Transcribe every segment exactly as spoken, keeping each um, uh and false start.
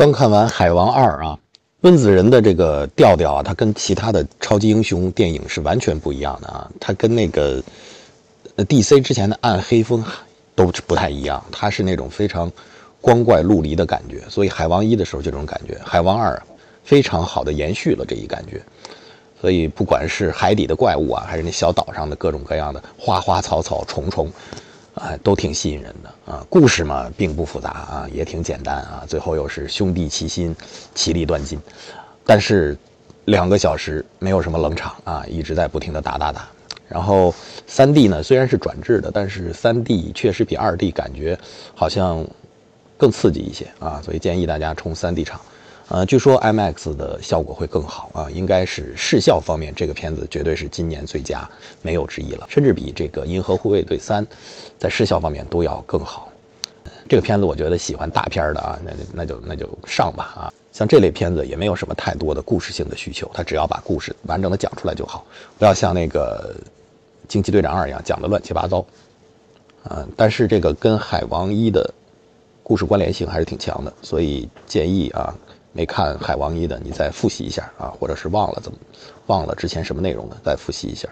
刚看完《海王二》啊，温子仁的这个调调啊，他跟其他的超级英雄电影是完全不一样的啊。他跟那个 D C 之前的暗黑风都不太一样，他是那种非常光怪陆离的感觉。所以《海王一》的时候就这种感觉，《海王二》非常好的延续了这一感觉。所以不管是海底的怪物啊，还是那小岛上的各种各样的花花草草、虫虫。啊，都挺吸引人的啊。故事嘛，并不复杂啊，也挺简单啊。最后又是兄弟齐心，其利断金。但是两个小时没有什么冷场啊，一直在不停的打打打。然后三 D 呢，虽然是转制的，但是三 D 确实比二 D 感觉好像更刺激一些啊，所以建议大家冲三 D 场。呃，据说 I M A X 的效果会更好啊，应该是视效方面，这个片子绝对是今年最佳，没有之一了，甚至比这个《银河护卫队三》在视效方面都要更好。这个片子我觉得喜欢大片的啊，那那就那就上吧啊。像这类片子也没有什么太多的故事性的需求，他只要把故事完整的讲出来就好，不要像那个《惊奇队长二》一样讲的乱七八糟。啊，但是这个跟《海王一》的故事关联性还是挺强的，所以建议啊。没看海王一的，你再复习一下啊，或者是忘了怎么忘了之前什么内容的，再复习一下。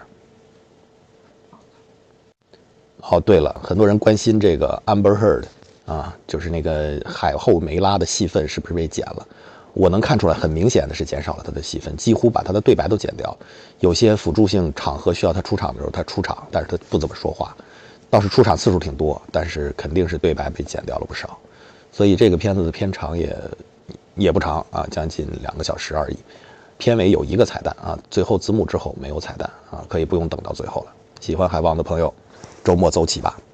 哦，对了，很多人关心这个 Amber Heard 啊，就是那个海后梅拉的戏份是不是被剪了？我能看出来，很明显的是减少了他的戏份，几乎把他的对白都剪掉。有些辅助性场合需要他出场的时候，他出场，但是他不怎么说话，倒是出场次数挺多，但是肯定是对白被剪掉了不少。所以这个片子的片长也。也不长啊，将近两个小时而已。片尾有一个彩蛋啊，最后字幕之后没有彩蛋啊，可以不用等到最后了。喜欢海王的朋友，周末走起吧。